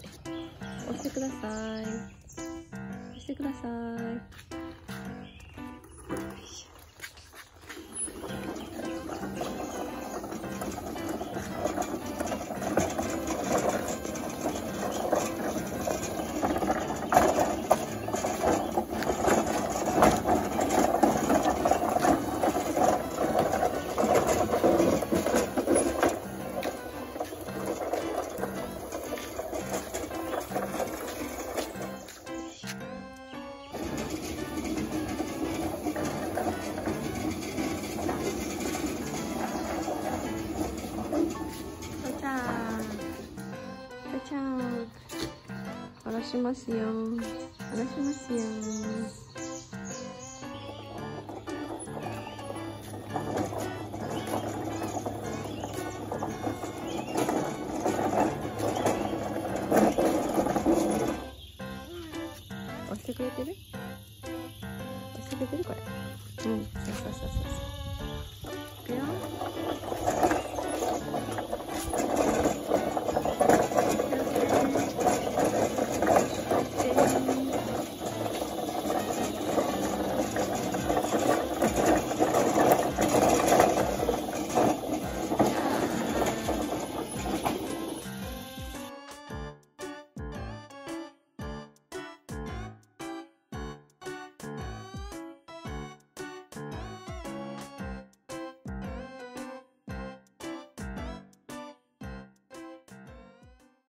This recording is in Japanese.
押してください。押してください。ちゃん、下ろしますよ。下ろしますよ。押してくれてる？押してくれてるこれ。うん、そうそうそうそう。